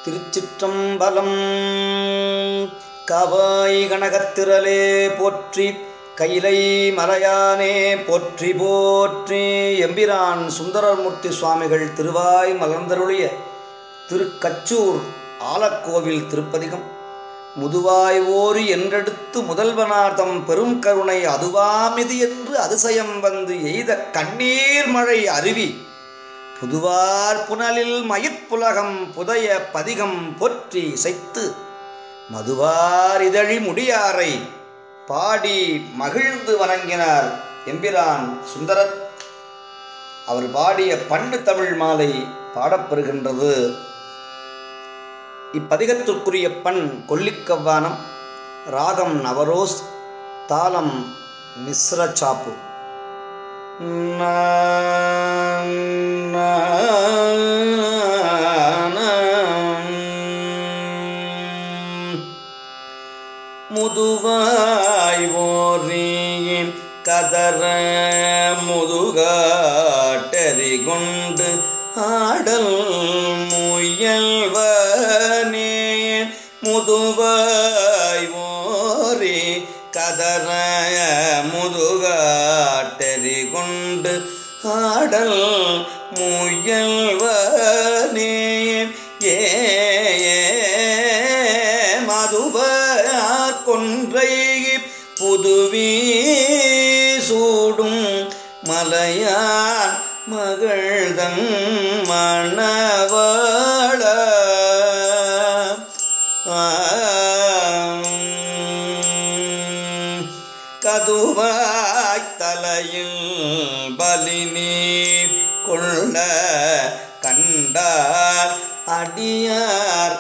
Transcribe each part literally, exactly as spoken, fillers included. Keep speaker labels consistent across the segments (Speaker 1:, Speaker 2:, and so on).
Speaker 1: திருச்சிற்றம்பலம். கவாய் கனகத்திரளே போற்றி, கைலை மலையானே போற்றி போற்றி. எம்பிரான் சுந்தரமூர்த்தி சுவாமிகள் திருவாய் மலர்ந்தருளிய திருக்கச்சூர் ஆலக்கோவில் திருப்பதிகம். முதுவாய் ஓரி என்றெடுத்து முதல்வனார்தம் பெரும் கருணை அதுவாமிது என்று அதிசயம் வந்து எய்த கண்ணீர் மழை அருவி புதுவார் புனலில் மயிர்ப்புலகம் புதைய பதிகம் போற்றி இசைத்து மதுவார் இதழி முடியாரை பாடி மகிழ்ந்து வணங்கினார் எம்பிரான் சுந்தரர். அவர் பாடிய பண்ணு தமிழ் மாலை பாடப்பெறுகின்றது. இப்பதிகத்திற்குரிய பண் கொல்லிக்கவ்வானம், ராகம் நவரோஸ், தாளம் மிஸ்ர சாப்பு. முதுவாய் ஓரி கதற முதுகாட்டறி கொண்டு ஆடல் முயல்வனே. முதுவாய் ஓரி கதற முதுகாட்டறி கொண்டு ஆடல் முயல்வனே. ஏ மதுவார் கொன்றை புதுவி சூடும் மலையான் மகள்தன் மணவாள. கதுவாய் தலையில் பலினீர் கொள்ள கண்டார் அடியார்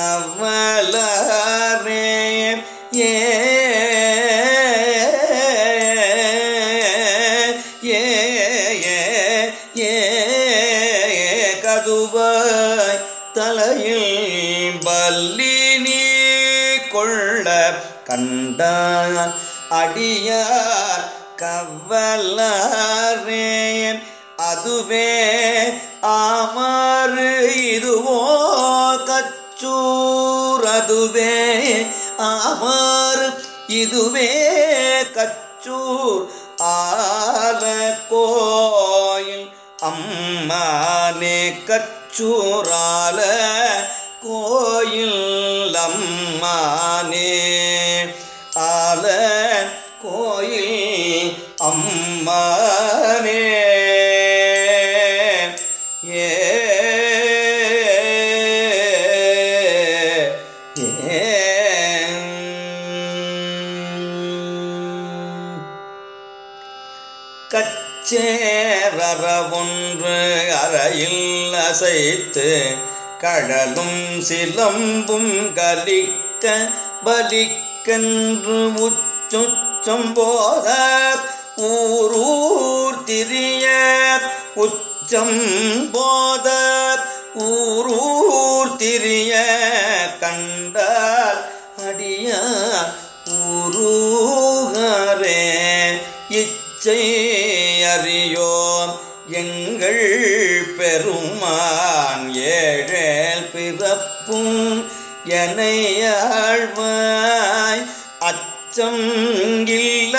Speaker 1: கவலரே. ஏ கதுவாய் தலையில் பல்லினி கொள்ள கண்டார் அடியார் கவலரே. அதுவே ஆமாறு இதுவோ கச்சூர். அதுவே ஆமாறு இதுவே கச்சூர் ஆல கோயில் அம்மானே. கச்சூரால கோயில் அம்மானே. ஆல கோயில் அம்மானே. ஏ கச்சேரற ஒன்று அறையில் அசைத்து கடலும் சிலம்பும் கலிக்க பலிக்கென்று உச்சுச்சம் போத ஊரூர் திரிய. உச்சம் போத ஊரூர் திரிய கண்டால் அடியார் ஊரூகரே. இச்சை அறியோம் எங்கள் பெருமான் ஏழேல் பிறப்பும் எனையாழ்வாய். அச்சம் இல்ல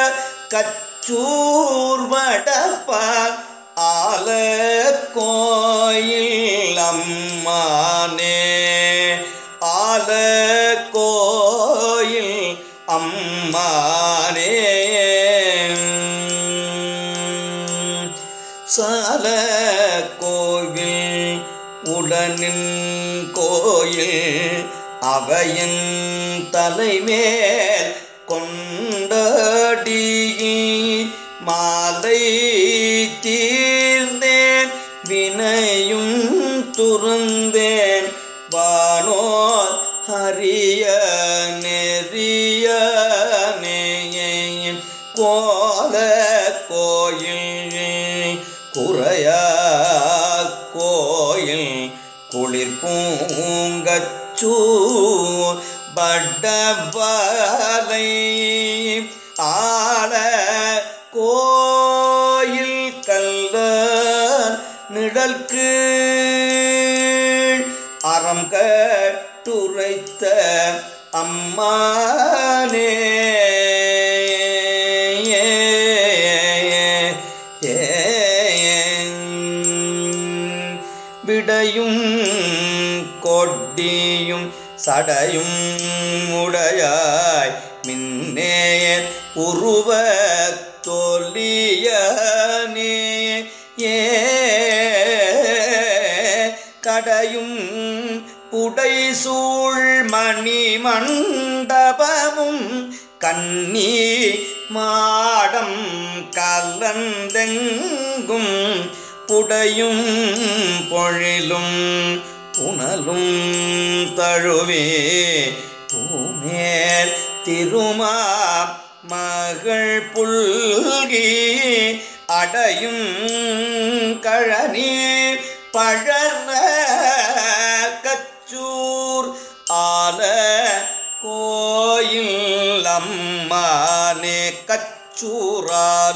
Speaker 1: கச்சூர் வடப்பார் ஆல கோயில் அம்மானே. ஆல கோயில் அம்மானே. சால கோவில் உடனின் கோயில் அவையின் தலைமேல் கொண்டாடி மாலை தீர்ந்தேன் வினையும் துறந்தேன் வானோர் ஹரிய நெறிய நேயின் கோல கோயில் குறையா கோயில் குளிர் பூங்கச்சூர் பட்டவலை ஆல கோயில் கல்ல நிழல்கு அறம் அகட்டுரைத்த அம்மானே விடையும் கொடியும் சடையும் உடையாய் மின்னே உருவ தொலியனே கடையும் புடைசூழ் மணி மண்டபமும் கன்னி மாடம் கலந்தெங்கும் புடையும் பொழிலும் புனலும் தழுவே பூமேல் திருமா மகள் புல்கி அடையும் கழனி பழன கச்சூர் ஆல கோயில் அம்மானே கச்சூரால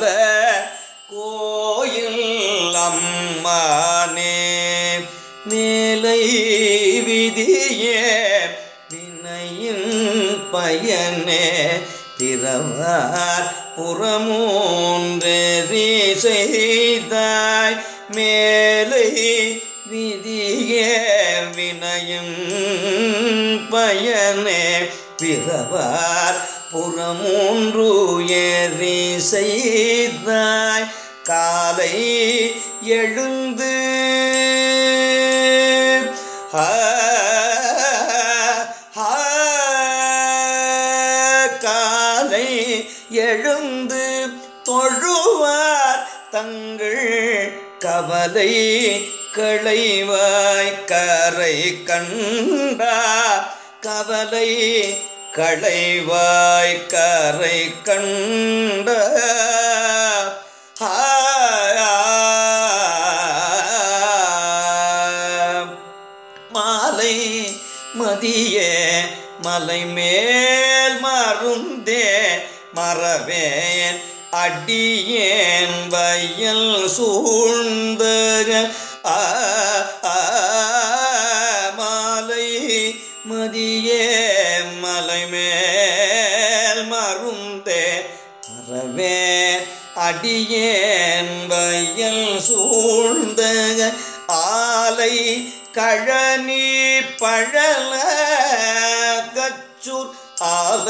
Speaker 1: கோயில் அம்மானே மேலை விதியே வினையின் பயனே திறவார் புறமூன்றெறி செய்தாய் மேலை விதியே வினையின் பயனே பிறவார் புறமூன்று ஏறி செய்தாய் காலை எழுந்து காலை எழுந்து தொழுவார் தங்கள் கவலை களைவாய் கரை கண்டா கவலை களைவாய் கரை கண்ட மாலை மதியே மலை மேல் மருந்தே மறவேன் அடியேன் வயல் சூழ்ந்த மாலை மதியே மலை மேல் மருந்தே மறவேன் அடியேன் வயல் சூழ்ந்த ஆலை கழனி பழல கச்சூர் ஆல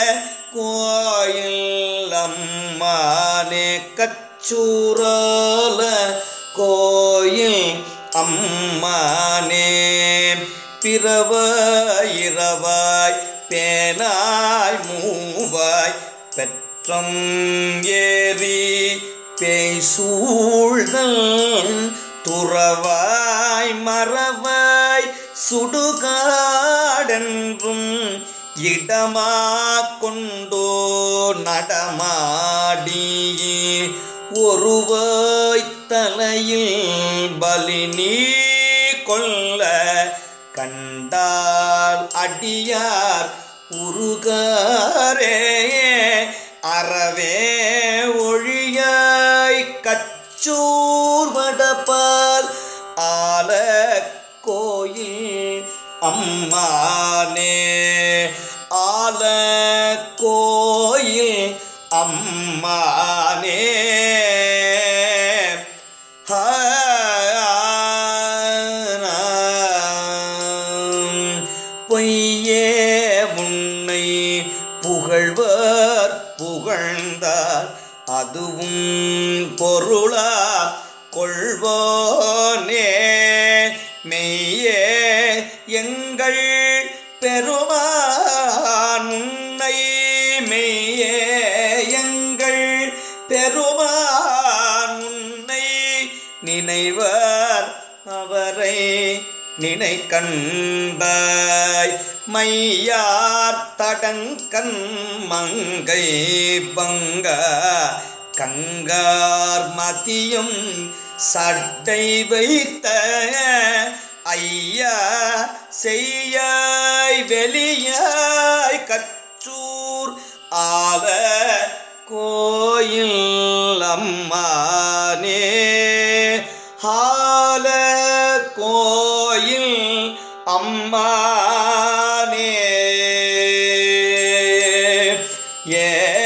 Speaker 1: கோயில் அம்மானே கச்சூரால கோயில் அம்மானே பிறவாய் இரவாய் பேனாய் மூவாய் பெற்றம் ஏறி பேசூழ்தல் துறவாய் மறவாய் சுடுகாடென்றும் இடமா கொண்டோ நடமாடி ஒருவாய் தலையில் பலி நீ கொல்ல கண்டால் அடியார் உருகாரே அறவே ஒழியாய் கச்சூர் வடபால் ஆல கோயில் அம்மானே ஆல கோயில் அம்மானே பொய்யே உன்னை புகழ்வர் புகழ்ந்தார் அதுவும் பொருளா கொள்வோனே மெய்யே எங்கள் பெருமான் உன்னை மெய்யே எங்கள் பெருமான் உன்னை நினைவர் அவரை நினை கண்டாய் மையார் தடங்கண் மங்கை பங்க கங்கார் மதியும் சட்டை வைத்த ஐயா செய்யாய் வெளியாய் கச்சூர் ஆல கோயில் அம்மானே ஆல கோயில் அம்மானே ஏ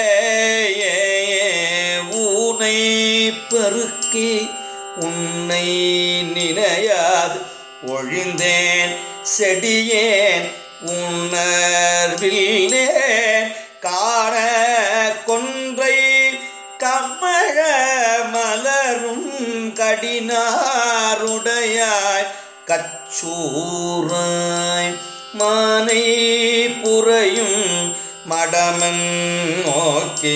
Speaker 1: ஊனை பெருக்கி உன்னை நினையாது ஒழிந்தேன் செடியேன் உணர்வில்லே காண கொன்றை கமழ மலரும் கடினாருடையாய் கச்சூராய் மானை புரையும் மடமன் நோக்கி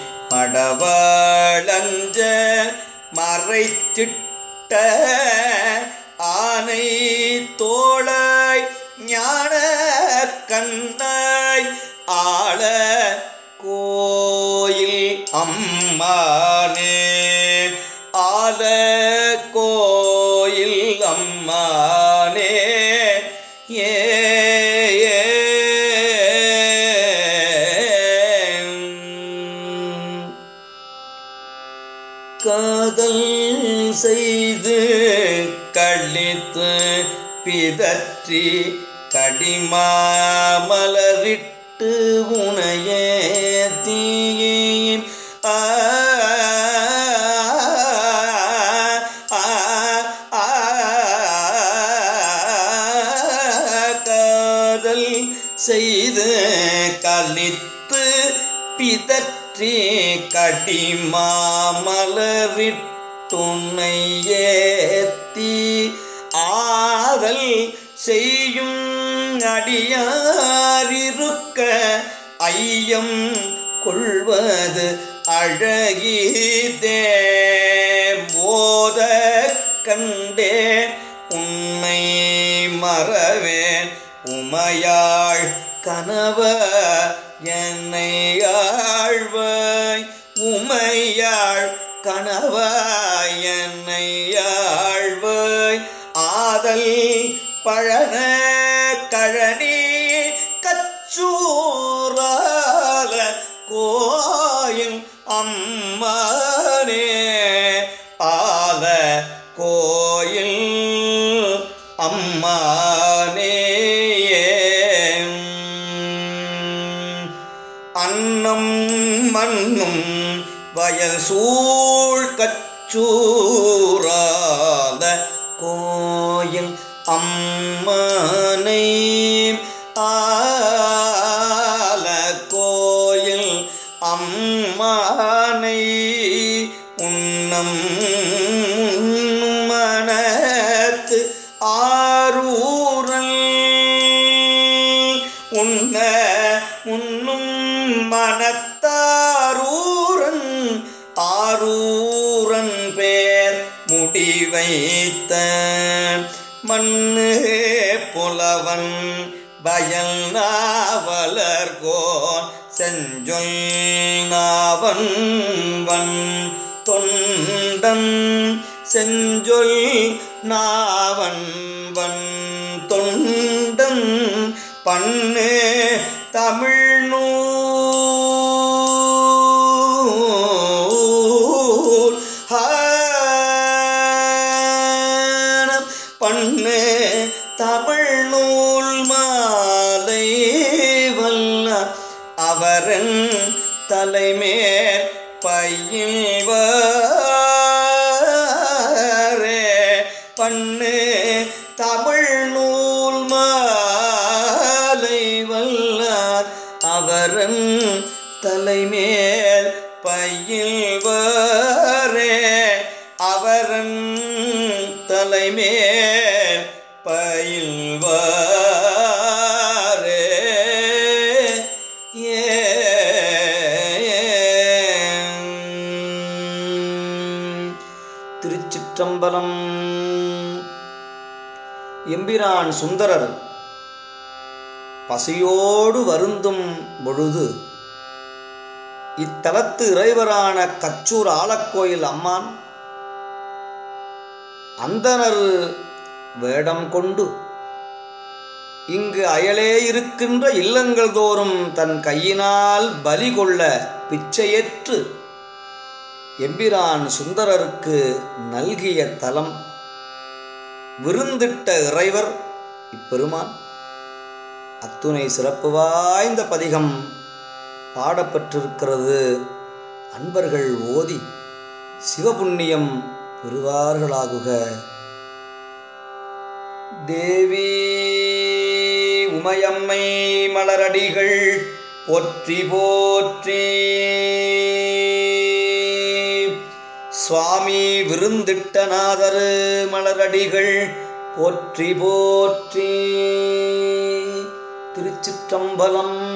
Speaker 1: மடவளஞ்ச மறைத்திட்ட ஆனை தோளாய் ஞான கண்ணாய் ஆள கோயில் அம்மானே ஆல கோயில் அம்மானே ஏ காதல் செய்து கழித்து பிதற்றி கடிமாமலரிட்டு உனையே தீயின் ஆ காதல் செய்து கழித்து பிதற்றி கடிமாமலரிட்டுன்னை ஏத்தி ஆதல் செய்யும் அடியாரிருக்க ஐயம் கொள்வது அழகிதே மோத கண்டே உன்னை மறவேன் உமையாள் கனவ என்னை ஆழ்வாய் உமையாள் கனவாய் என்னை ஆழ்வாய் ஆதல் பழன கழனி கச்சூரால கோயில் அம்மானே ஆல கோயில் அம்மானே அன்னம் மண்ணும் வயல் சூழ் கச்சூரால கோயில் அம்மானை ஆல கோயில் அம்மானை உன்னம் மனத்து ஆரூரல் உன்ன உன்னும் மனத்தாரூரன் ஆரூரன் பேர் முடிவைத்த மண்ணு புலவன் வயல் நாவலர்கோன் செஞ்சொல் நாவன் வன் தொண்டன் செஞ்சொல் நாவன் வன் தொண்டன் பண்ணு தமிழ்நூல் பண்ணு தமிழ்நூல் மாலை வல்ல அவரன் தலைமேல் பயில்வரே பண்ணு தமிழ்நூல் மாலை வல்லார் அவரன் தலைமேல் பயில்வரே அவரன் தலைமேல் பயில்வரே ஏ திருச்சிற்றம்பலம். எம்பிரான் சுந்தரர் பசியோடு வருந்தும் பொழுது இத்தலத்து இறைவரான கச்சூர் ஆலக்கோயில் அம்மான் அந்தனர் வேடம் கொண்டு இங்கு அயலே இருக்கின்ற இல்லங்கள் தோறும் தன் கையினால் பலி கொள்ள பிச்சையேற்று எம்பிரான் சுந்தரருக்கு நல்கிய தலம். விருந்திட்ட இறைவர் இப்பெருமான் அத்துணை சிறப்பு வாய்ந்த பதிகம் பாடப்பட்டிருக்கிறது. அன்பர்கள் ஓதி சிவபுண்ணியம் பெறுவார்களாகுக. தேவி உமையம்மை மலரடிகள் போற்றி போற்றி. சுவாமி விருந்திட்டநாதரு மலரடிகள் போற்றி போற்றி. திருச்சிற்றம்பலம்.